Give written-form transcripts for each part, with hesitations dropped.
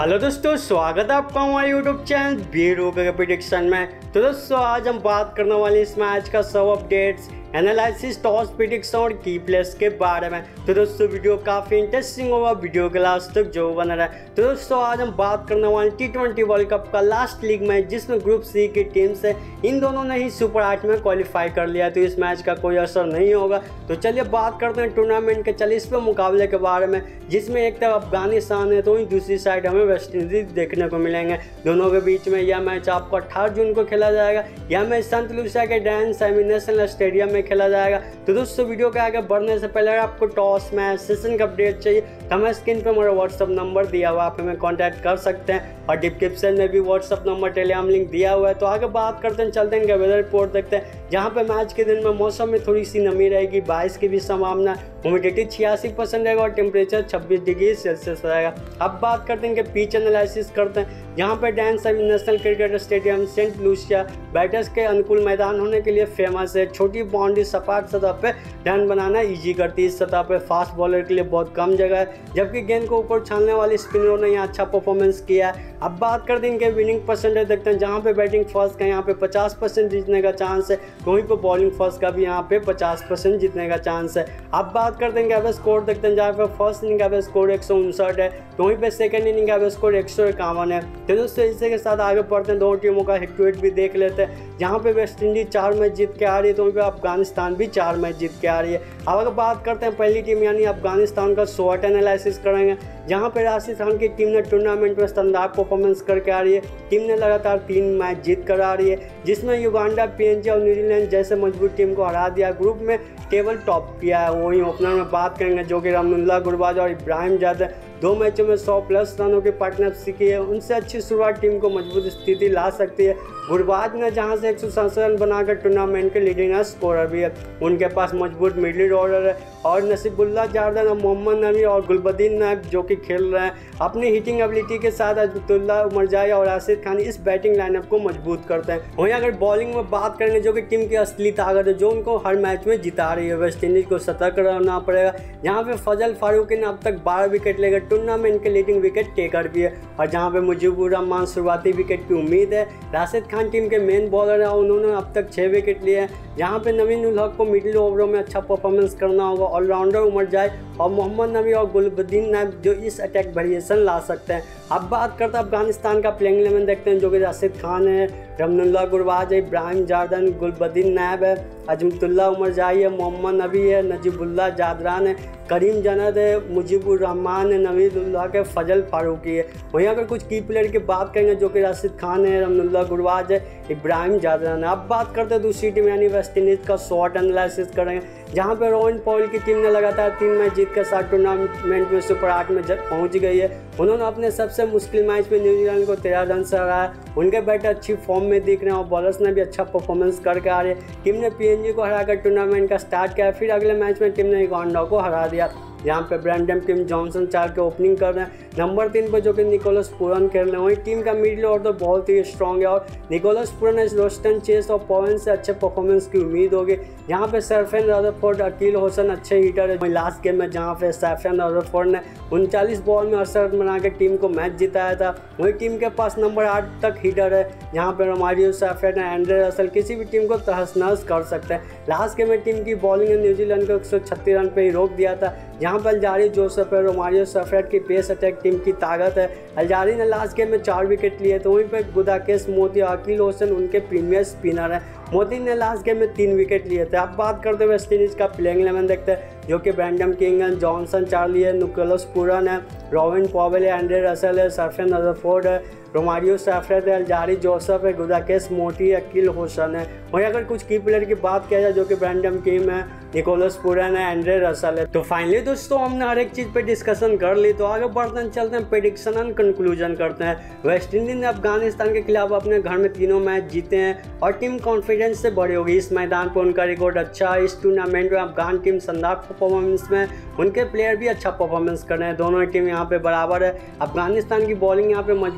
Hello दोस्तों, स्वागत है आपका हमारे यूट्यूब चैनल बीरो के प्रेडिक्शन में। तो दोस्तों आज हम बात करने वाले इस मैच का सब अपडेट्स, एनालिसिस, टॉस प्रेडिक्शन और की प्लेस के बारे में। तो दोस्तों वीडियो काफ़ी इंटरेस्टिंग होगा, वीडियो के लास्ट तक जो बना रहा है। तो दोस्तों आज हम बात करने वाले T20 वर्ल्ड कप का लास्ट लीग मैच, जिसमें ग्रुप सी की टीम से इन दोनों ने ही सुपर 8 में क्वालिफाई कर लिया, तो इस मैच का कोई असर नहीं होगा। तो चलिए बात करते हैं टूर्नामेंट के 40वें मुकाबले के बारे में, जिसमें एक तरफ अफगानिस्तान है तो वहीं दूसरी साइड हमें वेस्ट इंडीज देखने को मिलेंगे। दोनों के बीच में यह मैच आपको 18 जून को खेला जाएगा। यह मैच संत लुसिया के डैन सैमी नेशनल स्टेडियम में खेला जाएगा। तो दोस्तों वीडियो के आगे बढ़ने से पहले अगर आपको टॉस मैच सेशन का अपडेट चाहिए तो हमें स्क्रीन पे हमारा व्हाट्सअप नंबर दिया हुआ, आप हमें कांटेक्ट कर सकते हैं और डिस्क्रिप्शन में भी व्हाट्सअप नंबर, टेलीग्राम लिंक दिया हुआ है। तो आगे बात करते हैं, चलते हैं वेदर रिपोर्ट देखते हैं, जहाँ पे मैच के दिन में मौसम में थोड़ी सी नमी रहेगी, 22 की भी संभावना, ह्यूमिडिटी 86% रहेगा और टेम्परेचर 26 डिग्री सेल्सियस रहेगा। अब बात करते हैं कि पिच एनालिसिस करते हैं, जहाँ पे Daren Sammy national cricket stadium Saint Lucia batters के अनुकूल मैदान होने के लिए फेमस है। छोटी बाउंड्री सपाट सतह पे रन बनाना ईजी करती है। इस सतह पे फास्ट बॉलर के लिए बहुत कम जगह है, जबकि गेंद को ऊपर छालने वाले स्पिनरों ने यहाँ अच्छा परफॉर्मेंस किया है। अब बात करते हैं इनके विनिंग परसेंटेज देखते हैं, जहाँ पे बैटिंग फर्स्ट का यहाँ पे 50% जीतने का चांस है, वहीं पर बॉलिंग फर्स्ट का भी यहाँ पे 50% जीतने का चांस है। अब बात करते हैं एवरेज स्कोर देखते हैं, जहाँ पे फर्स्ट इनिंग एवरेज स्कोर 159 है, तो वहीं पे सेकंड इनिंग एवरेज स्कोर 151 है। तो दोस्तों इसी के साथ आगे बढ़ते हैं, दोनों टीमों का हेड टू हेड भी देख लेते हैं, जहाँ पे वेस्ट इंडीज 4 मैच जीत के आ रही है, तो वहीं पे अफगानिस्तान भी 4 मैच जीत के आ रही है। अब अगर बात करते हैं पहली टीम यानी अफगानिस्तान का शॉट एनालिसिस करेंगे, जहाँ पे राशिद खान की टीम ने टूर्नामेंट में शानदार परफॉर्मेंस करके आ रही है। टीम ने लगातार 3 मैच जीत कर आ रही है, जिसमें युगांडा, PNG और न्यूजीलैंड जैसे मजबूत टीम को हरा दिया, ग्रुप में टेबल टॉप किया है। वहीं ओपनर में बात करेंगे जो कि रमनुल्लाह गुरबाज और इब्राहिम जादेव 2 मैचों में 100+ रनों की पार्टनरशिप की है, उनसे अच्छी शुरुआत टीम को मजबूत स्थिति ला सकती है। गुरबाज ने जहां से 167 रन बनाकर टूर्नामेंट के लीडिंग स्कोरर भी है, उनके पास मजबूत मिडिल ऑर्डर है और नसीबुल्लाह जारदान और मोहम्मद नबी और गुलबदीन नायब जो कि खेल रहे हैं, अपनी हिटिंग एबिलिटी के साथ अजमतुल्लाह उमरजाई और राशिद खान इस बैटिंग लाइनअप को मजबूत करते हैं। वहीं अगर बॉलिंग में बात करेंगे, जो कि टीम की असली ताकत है, जो उनको हर मैच में जिता रही है, वेस्ट इंडीज को सतर्क रहना पड़ेगा। यहाँ पे फजल फारूकी ने अब तक 12 विकेट लेकर टूर्नामेंट के लीडिंग विकेट टेकर भी है, और जहाँ पे मुजीबुर रहमान शुरुआती विकेट की उम्मीद है। राशिद खान टीम के मेन बॉलर है, उन्होंने अब तक 6 विकेट लिए हैं, जहाँ पे नवीन उल हक को मिडिल ओवरों में अच्छा परफॉर्मेंस करना होगा। ऑलराउंडर उमरजाई और मोहम्मद नबी और गुलबदीन नायब जो इस अटैक वेरिएशन ला सकते हैं। अब बात करते हैं अफगानिस्तान का प्लेइंग 11 देखते हैं, जो कि राशिद खान है, रमनुल्लाह गुरबाज है, इब्राहिम जारदान, गुलबदीन नायब है, अजमतुल्लाह उमरजाई है, मोहम्मद नबी है, नजीबुल्लाह जादरान है, करीम जन्नत है, मुजीबुर रहमान है, नवीद उल हक है, फजल फारूकी है। वहीं अगर कुछ की प्लेयर की बात करेंगे, जो कि राशिद खान है, रमनुल्लाह गुरबाज है, इब्राहिम जादरान है। अब बात करते हैं दूसरी टीम यानी वेस्ट इंडीज़ का शॉट एनालिसिस करेंगे, जहां पे रोहन पॉल की टीम ने लगातार 3 मैच जीत के साथ टूर्नामेंट में सुपर 8 में पहुंच गई है। उन्होंने अपने सबसे मुश्किल मैच में न्यूजीलैंड को 13 रन से हराया। उनके बैटर अच्छी फॉर्म में दिख रहे हैं और बॉलर्स ने भी अच्छा परफॉर्मेंस करके आ रहे हैं। टीम ने PNG को हराकर टूर्नामेंट का स्टार्ट किया, फिर अगले मैच में टीम ने युगांडा को हरा दिया, यहाँ पे ब्रैंडन किम जॉनसन 4 के ओपनिंग कर रहे हैं। नंबर 3 पर जो कि निकोलस पूरन खेल रहे हैं। वहीं टीम का मिडिल ऑर्डर बहुत ही स्ट्रॉन्ग है और निकोलस पूरन, रोस्टन चेस और पवन से अच्छे परफॉर्मेंस की उम्मीद होगी। यहाँ पे सरफेन रदरफोर्ड, अकील होसन अच्छे हीटर है। वहीं लास्ट गेम में जहाँ पे सरफेन रदरफोर्ड ने 39 बॉल में 68 रन बना के टीम को मैच जिताया था। वहीं टीम के पास नंबर 8 तक हीटर है, जहाँ पे रोमारियो सैफरेट और एंड्रे रसल किसी भी टीम को तहस नहस कर सकते हैं। लास्ट गेम में टीम की बॉलिंग ने न्यूजीलैंड को 136 रन पर ही रोक दिया था, जहाँ पर अलजारी, जोसेफ और रोमारियो सैफरेट की पेस अटैक टीम की ताकत है। अलजारी ने लास्ट गेम में 4 विकेट लिए, तो वहीं पर गुदाकेश मोती और अकील होसन उनके प्रीमियर स्पिनर हैं। मोदी ने लास्ट गेम में 3 विकेट लिए थे। अब बात करते हुए वेस्ट इंडीज़ का प्लेइंग 11 देखते हैं, जो कि ब्रैंडन किंग है, जॉनसन चार्ली है, निकोलस पूरन है, रोविन पॉवेल है, एंड्रे रसल है, सरफेन रदरफोर्ड है, रोमारियो सैफरेट है, अलजारी जोसेफ है, गुदाकेश मोती है, अकील होसन है। वहीं अगर कुछ की प्लेयर की बात किया जाए, जो कि ब्रैंडन किंग है, निकोलस पूरन है, एंड्रे रसल है। तो फाइनली दोस्तों हमने हर एक चीज़ पे डिस्कशन कर ली, तो आगे बढ़ते हैं, चलते हैं प्रेडिक्शन एंड कंक्लूजन करते हैं। वेस्ट इंडीज ने अफगानिस्तान के खिलाफ अपने घर में 3 मैच जीते हैं और टीम कॉन्फिडेंस से बड़ी होगी। इस मैदान पर उनका रिकॉर्ड अच्छा है। इस टूर्नामेंट में अफगान टीम शानदार परफॉर्मेंस में, उनके प्लेयर भी अच्छा परफॉर्मेंस कर रहे हैं। दोनों टीम यहाँ पे बराबर है। अफगानिस्तान की बॉलिंग यहाँ पे मजबूत है,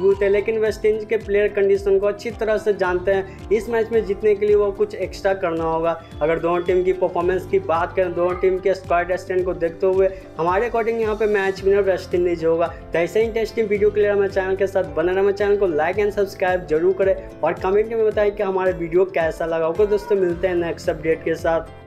लेकिन वेस्ट इंडीज के प्लेयर कंडीशन को अच्छी तरह से जानते हैं। इस मैच में जीतने के लिए वो कुछ एक्स्ट्रा करना होगा। अगर दोनों टीम की परफॉर्मेंस की बात करें, दोनों टीम के स्क्वाड स्ट्रेंथ को देखते हुए हमारे अकॉर्डिंग यहाँ पे मैच विनर वेस्ट इंडीज होगा। तो ऐसे इंटरेस्टिंग वीडियो के लिए हमारे चैनल के साथ बने रहे। चैनल को लाइक एंड सब्सक्राइब जरूर करें और कमेंट में बताएं कि हमारा वीडियो कैसा लगा। ओके दोस्तों, मिलते हैं नेक्स्ट अपडेट के साथ।